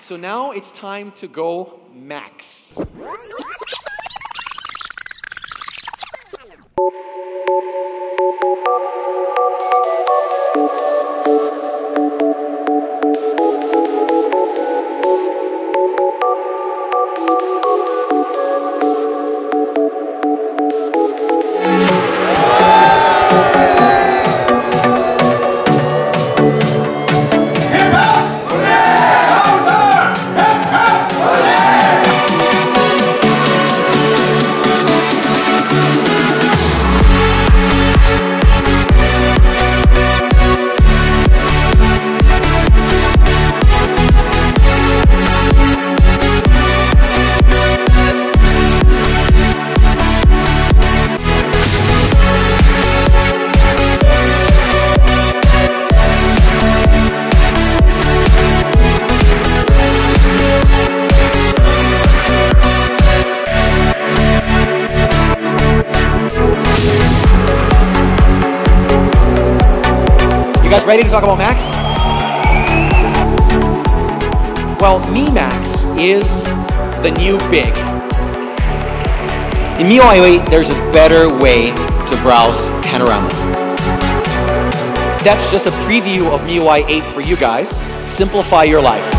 So now it's time to go max. You guys ready to talk about Max? Well, Mi Max is the new big. In MIUI 8, there's a better way to browse panoramas. That's just a preview of MIUI 8 for you guys. Simplify your life.